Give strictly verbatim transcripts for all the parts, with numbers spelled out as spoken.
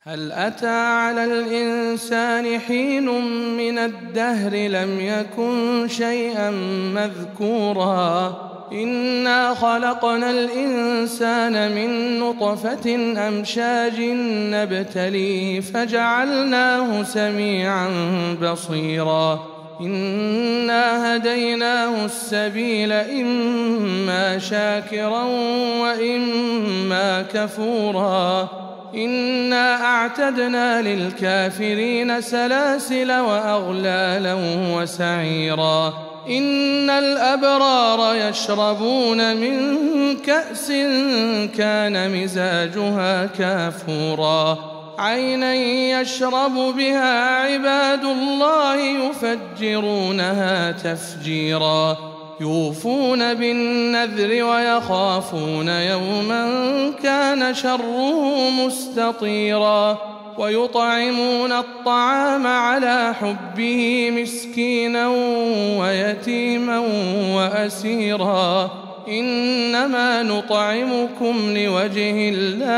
هل أتى على الإنسان حين من الدهر لم يكن شيئا مذكورا إنا خلقنا الإنسان من نطفة أمشاج نبتليه فجعلناه سميعا بصيرا إنا هديناه السبيل إما شاكرا وإما كفورا إنا أعتدنا للكافرين سلاسل وأغلالا وسعيرا إن الأبرار يشربون من كأس كان مزاجها كافورا عينا يشرب بها عباد الله يفجرونها تفجيرا يوفون بالنذر ويخافون يوما كان شره مستطيرا ويطعمون الطعام على حبه مسكينا ويتيما وأسيرا إنما نطعمكم لوجه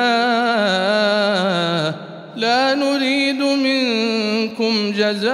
الله لا نريد منكم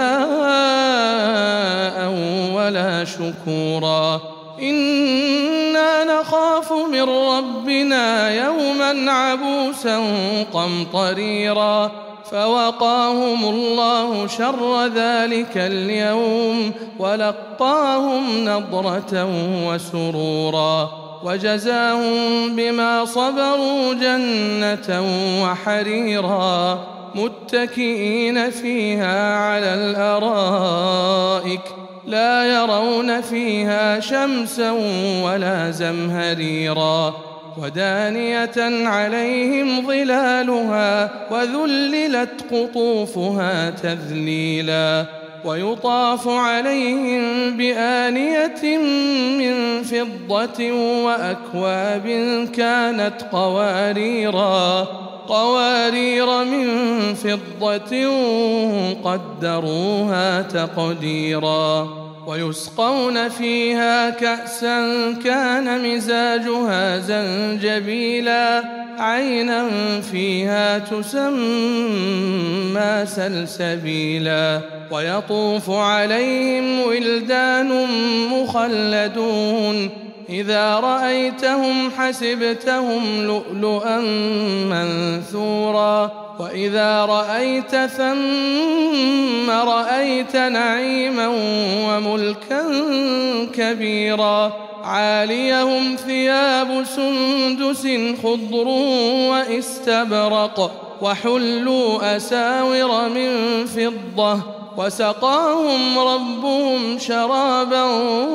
جزاء ولا شكورا إنا نخاف من ربنا يوما عبوسا قمطريرا فوقاهم الله شر ذلك اليوم ولقاهم نضرة وسرورا وجزاهم بما صبروا جنة وحريرا متكئين فيها على الأرائك لا يرون فيها شمسا ولا زمهريرا ودانية عليهم ظلالها وذللت قطوفها تذليلا ويطاف عليهم بآنية من فضة وأكواب كانت قواريرا قوارير من فضة قدروها تقديرا ويسقون فيها كأسا كان مزاجها زنجبيلا عينا فيها تسمى سلسبيلا ويطوف عليهم ولدان مخلدون إذا رأيتهم حسبتهم لؤلؤا منثورا وإذا رأيت ثم رأيت نعيما وملكا كبيرا عاليهم ثياب سندس خضر واستبرق وحلوا أساور من فضة وسقاهم ربهم شرابا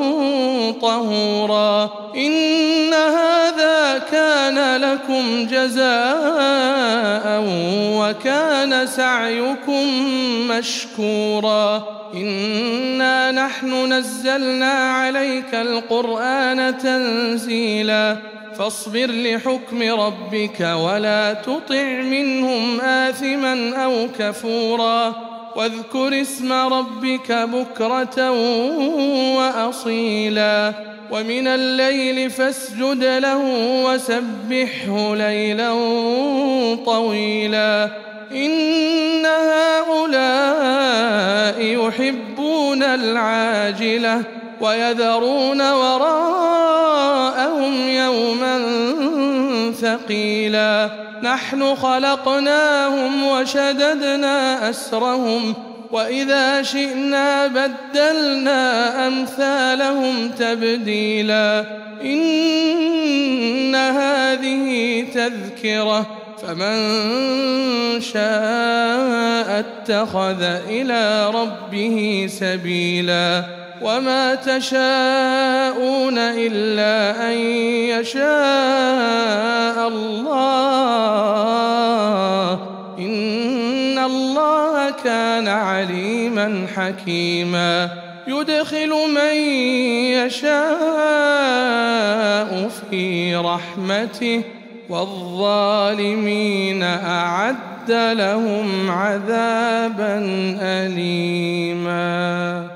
طهورا إن هذا كان لكم جزاء وكان سعيكم مشكورا إنا نحن نزلنا عليك القرآن تنزيلا فاصبر لحكم ربك ولا تطع منهم آثما أو كفورا واذكر اسم ربك بكرة وأصيلا ومن الليل فاسجد له وسبحه ليلا طويلا إن هؤلاء يحبون العاجلة ويذرون وراءهم يوما ثقيلا نحن خلقناهم وشددنا أسرهم وإذا شئنا بدلنا أمثالهم تبديلا إن هذه تذكرة فمن شاء اتخذ إلى ربه سبيلا وما تشاءون إلا أن يشاء الله إن الله كان عليما حكيما يدخل من يشاء في رحمته والظالمين أعد لهم عذابا أليما.